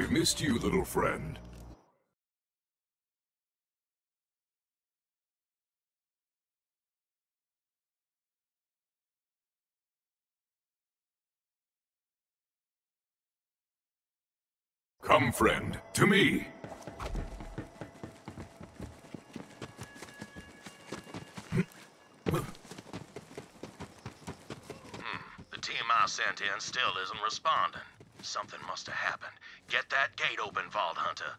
I've missed you, little friend. Come, friend, to me. The team I sent in still isn't responding. Something must have happened. Get that gate open, Vault Hunter.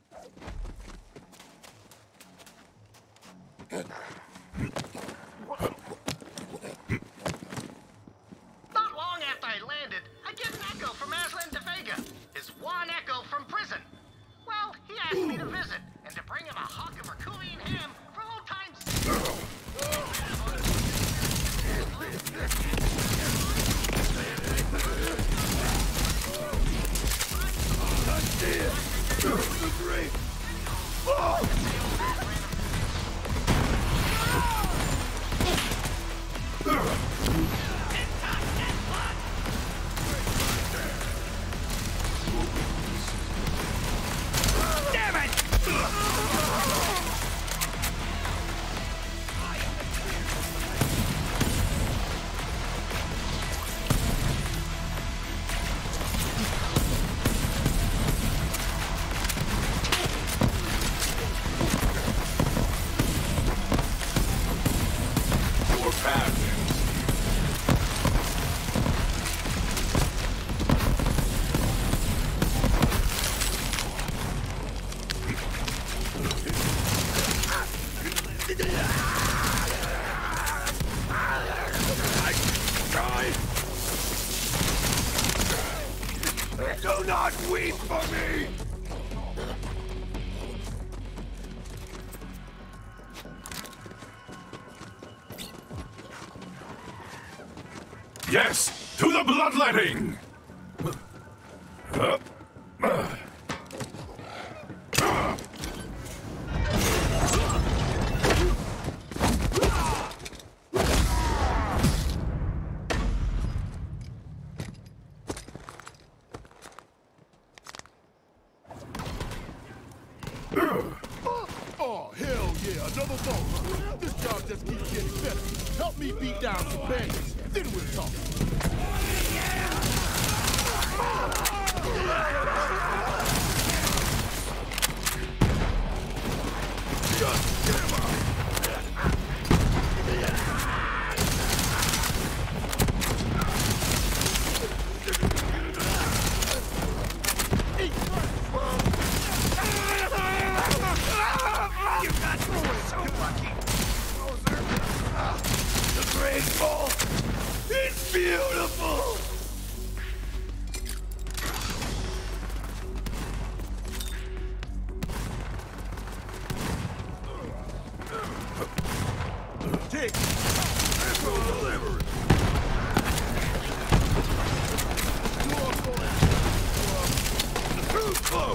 Not long after I landed, I get an echo from Aslan DeVega. His Juan Echo from prison. Well, he asked me to visit, and to bring him a hunk of Herculean ham for old time's sake. Do not weep for me! Yes! To the bloodletting! Oh, hell yeah, another boat. This job just keeps getting better. Help me beat down some bandits, then we'll talk. It's beautiful! Take delivered. Too close!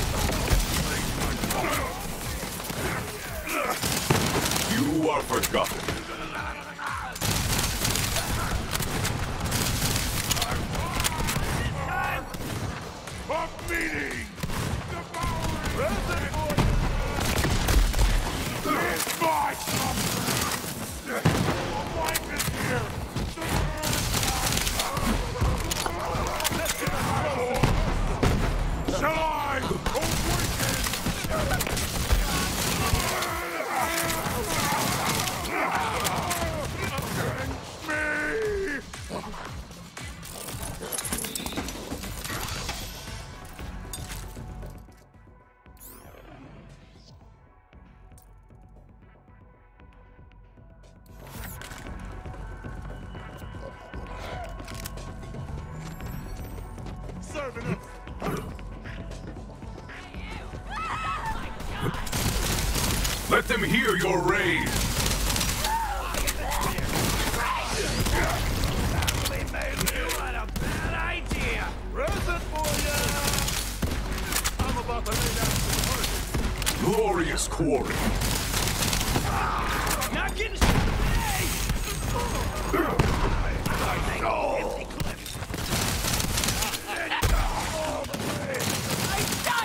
You are forgotten. Of meeting! It's my wife is here! Shall I awaken? Me! Serving up. Let them hear your rage. What a bad idea! Present for ya! I'm about to lay down some horses. Glorious quarry. Not getting No! I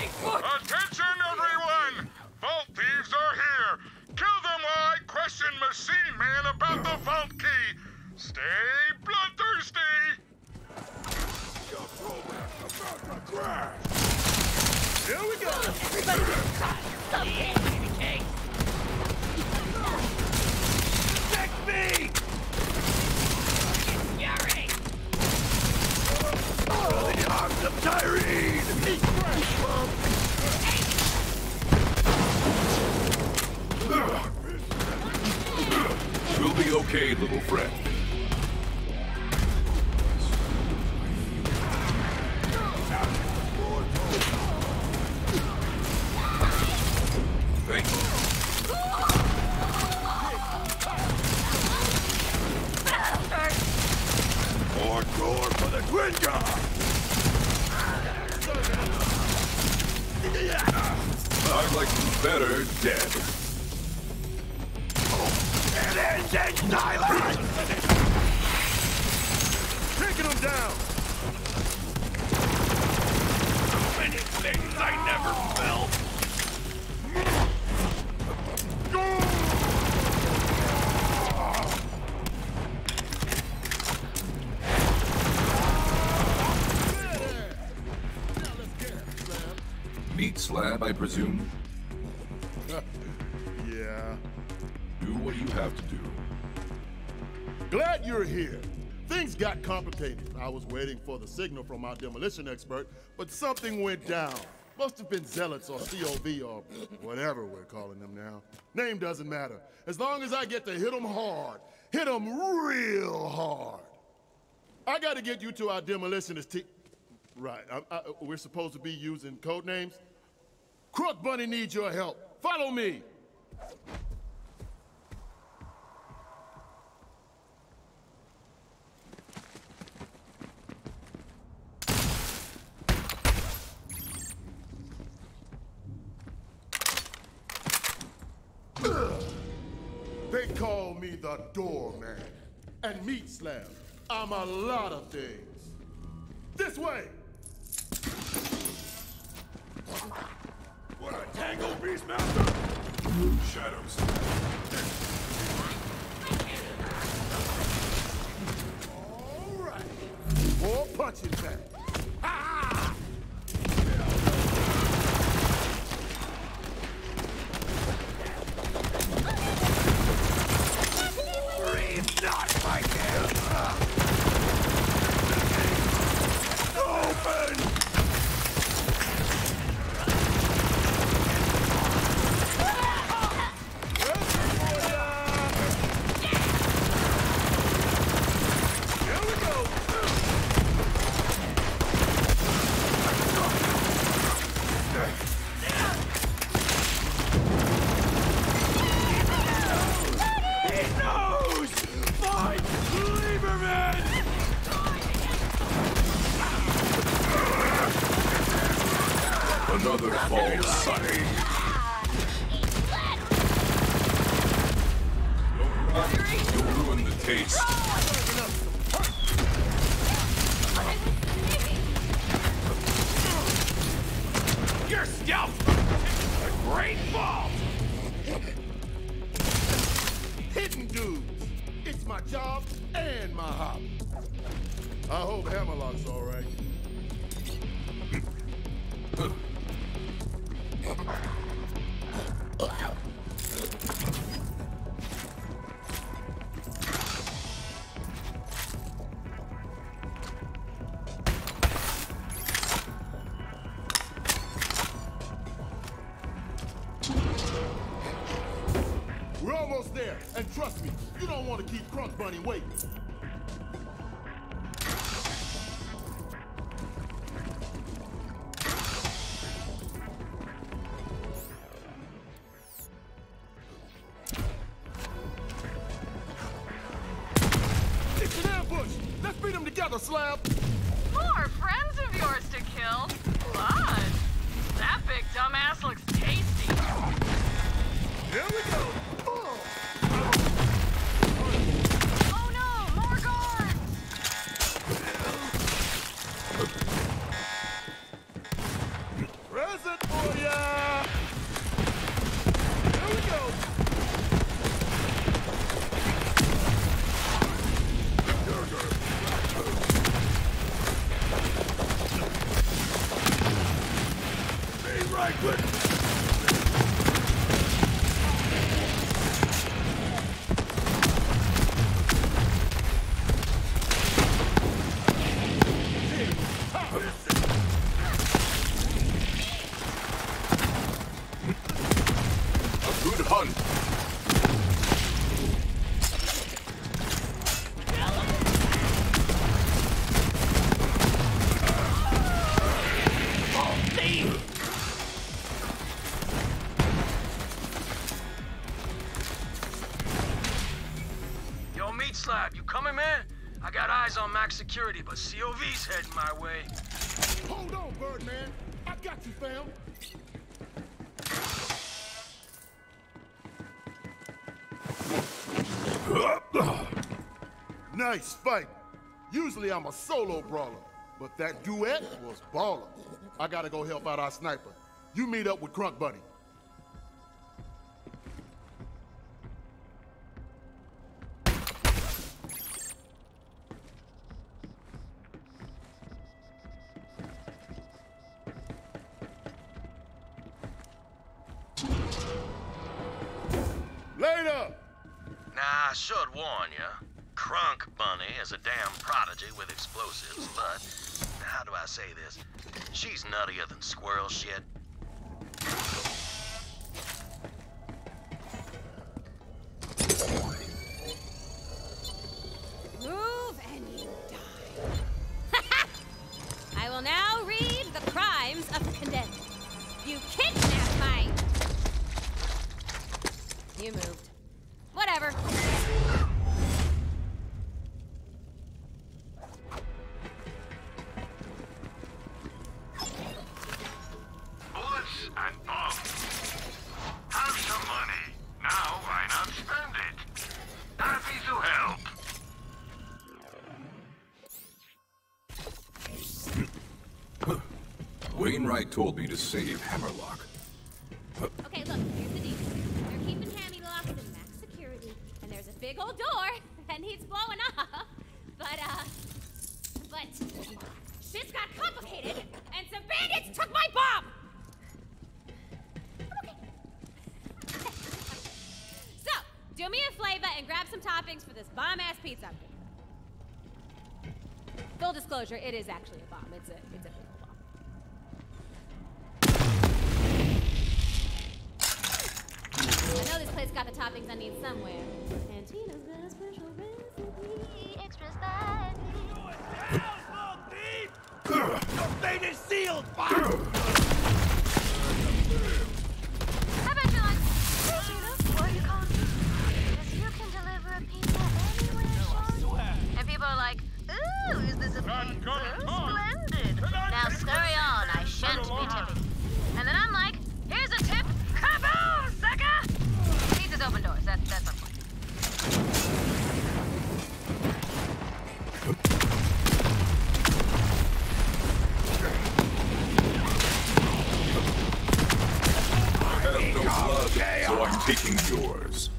okay, little friend. Thank you. More gore for the Twin God! I'd like you better dead. It ends in silence! Taking him down! So many things I never felt! Meat slab, I presume? Yeah. Do what you have to do. Glad you're here. Things got complicated. I was waiting for the signal from our demolition expert, but something went down. Must have been Zealots or COV or whatever we're calling them now. Name doesn't matter. As long as I get to hit them hard. Hit them real hard. I gotta get you to our demolitionist team. Right, we're supposed to be using code names? Crook Bunny needs your help. Follow me! They call me the doorman. And Meat Slab, I'm a lot of things. This way! What a tango, Beastmaster! Shadows. All right. More punching back. Ha! Breathe not, my man! Open! Another false sight. You'll ruin the taste. Your stealth is a great fault! Hidden dudes. It's my job and my hobby. I hope Hammerlock's all right. We're almost there, and trust me, you don't want to keep Crunk Bunny waiting. It's an ambush! Let's beat them together, Slab! More friends of yours to kill? Blood. That big dumbass looks tasty. Here we go! Oh no, more guards! Present for ya! Here we go! Be right with Meat Slab, you coming, man? I got eyes on max security, but COV's heading my way. Hold on, Birdman. I got you, fam. Nice fight. Usually I'm a solo brawler, but that duet was baller. I gotta go help out our sniper. You meet up with Crunk Buddy. Later! Nah, I should warn ya. Crunk Bunny is a damn prodigy with explosives, but how do I say this? She's nuttier than squirrel shit. Move and you die. I will now read the crimes of the condemned. You kidnapped my... You moved. Whatever. Bullets and bombs. Have some money. Now why not spend it? Happy to help. Wainwright told me to save Hammerlock. Okay, look, here's the deal. They're keeping Hammy locked in max security, and there's a big old door that needs blowing up. But shit's got complicated, and some bandits took my bomb! Okay. So, do me a favor and grab some toppings for this bomb-ass pizza. Full disclosure, it is actually a bomb. It's a big old bomb. I know this place got the toppings I need somewhere. And Tina's got a special recipe. Extra spicy. Your fate is sealed, fuck! I bet you're like, hey Tina, what are you calling me? Because you can deliver a pizza anywhere, shorty. And people are like, ooh, is this a pizza? Splendid. Now scurry on, I shan't be tipping. And then I'm like, here's a tip, kaboom, sucker! Pizza's open doors, that's unfortunate. I have no blood, so I'm taking yours.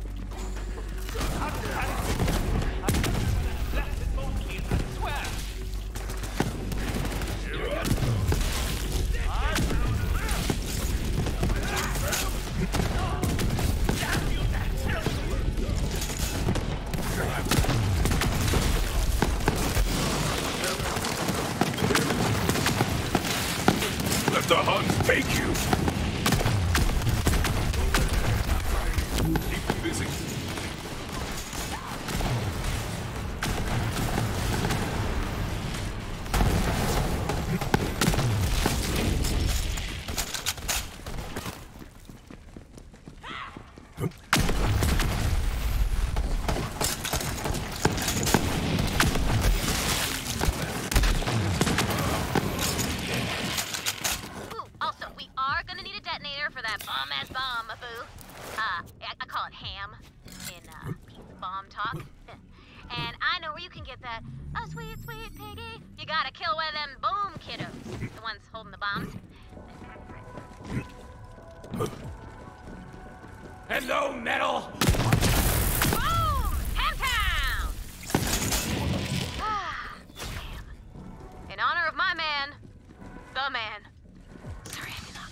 Let the hunt take you. Keep busy. Ooh, also, we are gonna need a detonator for that bomb-ass bomb, boo. I call it ham in pizza bomb talk. And I know where you can get that. Oh, sweet, sweet piggy. You gotta kill one of them boom kiddos. The ones holding the bombs. Hello, Metal! Boom! Hamtown! Ah, damn. In honor of my man, the man, Sir Hammerlock.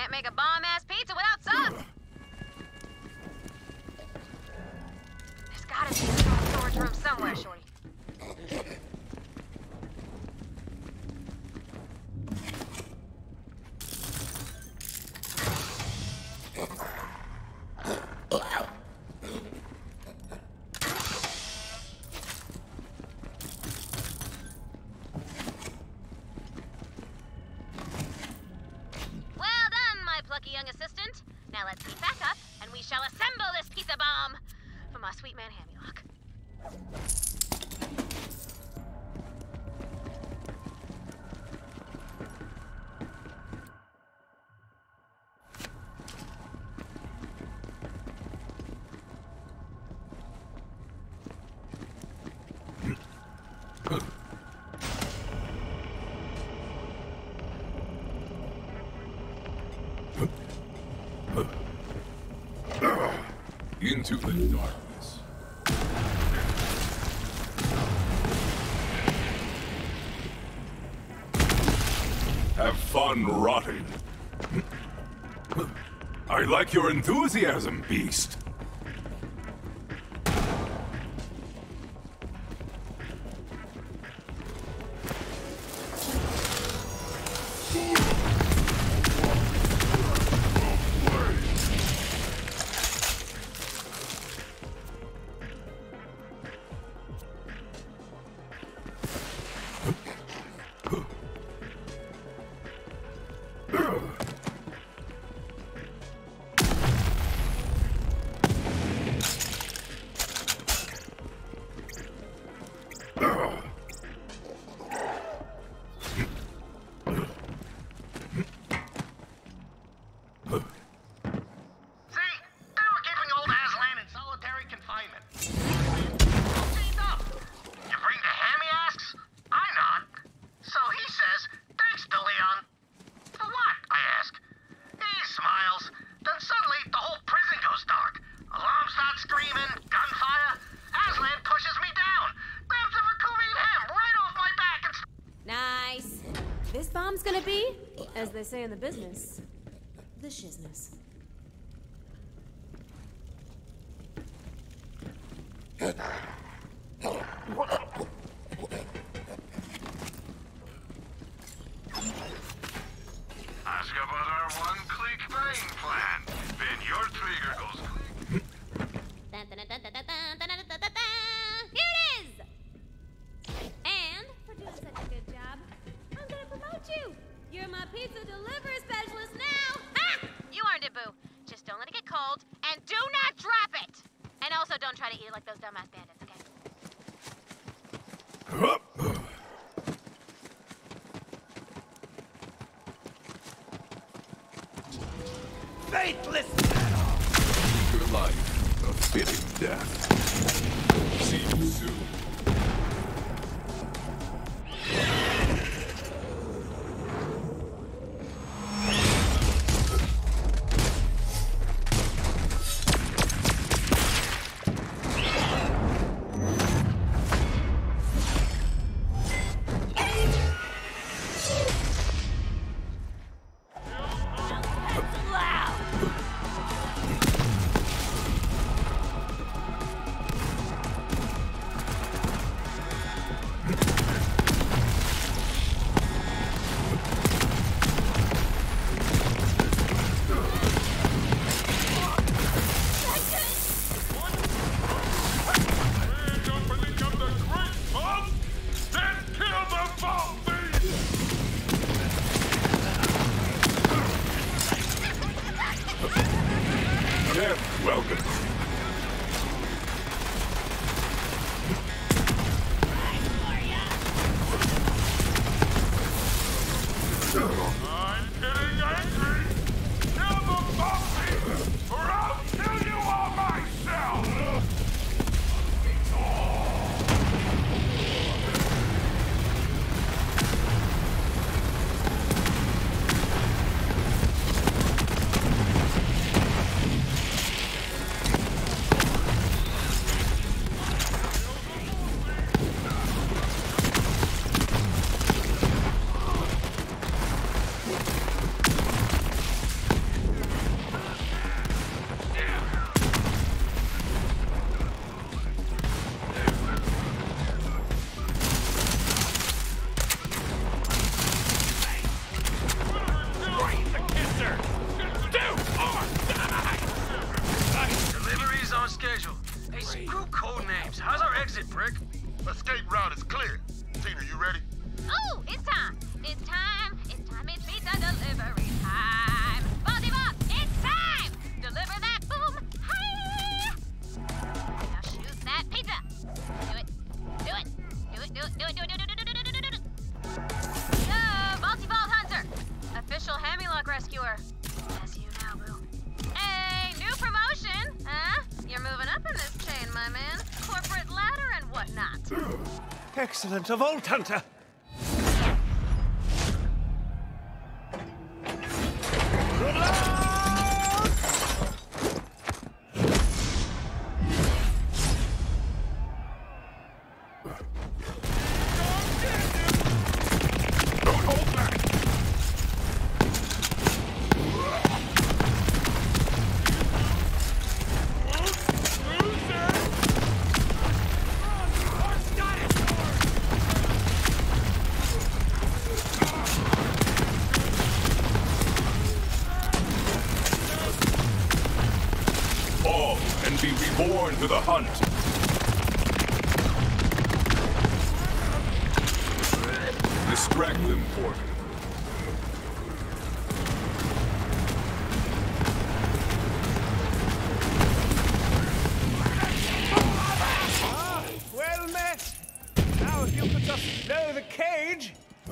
Can't make a bomb-ass pizza without sauce. There's gotta be a storage room somewhere, Shorty. Young assistant. Now let's keep back up, and we shall assemble this pizza bomb for my sweet man Hamylock. Into the darkness. Have fun rotting. I like your enthusiasm, beast. This bomb's gonna be, as they say in the business, the shizness. Ask about our one-click buying plan. Then your trigger goes click. Here it is! And for doing such a good job, I'm gonna promote you. You're my pizza delivery specialist now. Ha! You earned it, Boo. Just don't let it get cold, and do not drop it. And also, don't try to eat it like those dumbass bandits, okay? Faithless! Your life, a fitting death. See you soon. Welcome. I'm getting angry! Kill the Buffy, or I'll kill you all myself! Screw code names. How's our exit, Brick? Escape route is clear. Tina, you ready? Oh, it's time. It's time. It's time. It's pizza delivery time. Baldy Bob, it's time. Deliver that boom. Hi. Now shoot that pizza. Do it. Do it. Do it. Do it. Do it. Do it. Do it. Do it. Do it. Do it. Baldy Bald Hunter, official Hamilock rescuer. That's you now, boo. Hey, new promotion, huh? You're moving up in this chain, my man. Corporate ladder and whatnot. Excellent, a Vault Hunter. Good luck! Don't hold back! Fall and be reborn to the hunt. Distract them for me. Well met! Now if you could just blow the cage.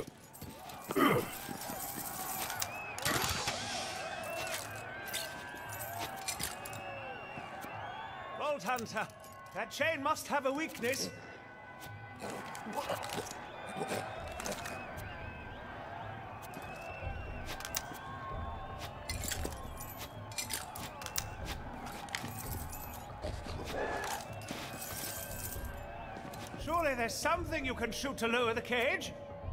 Vault Hunter, that chain must have a weakness. Surely there's something you can shoot to lower the cage?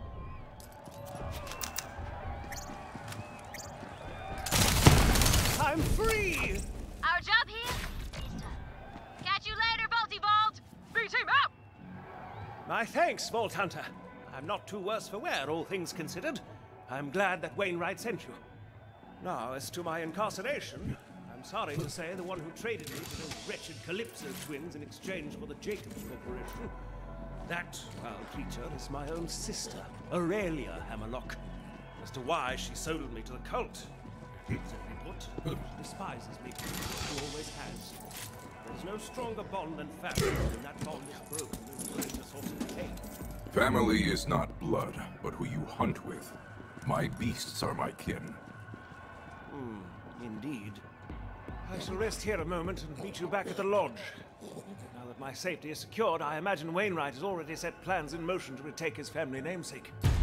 I'm free! Our job here is done. Catch you later, Baldy Bald. B-team out! My thanks, Vault Hunter. I'm not too worse for wear, all things considered. I'm glad that Wainwright sent you. Now, as to my incarceration, I'm sorry to say the one who traded me to those wretched Calypso twins in exchange for the Jacobs Corporation. That foul creature is my own sister, Aurelia Hammerlock. As to why she sold me to the cult, simply put, she despises me. She always has. There's no stronger bond than family, and that bond is broken in greater source of pain. Family is not blood, but who you hunt with. My beasts are my kin. Indeed. I shall rest here a moment and meet you back at the lodge. Now that my safety is secured, I imagine Wainwright has already set plans in motion to retake his family namesake.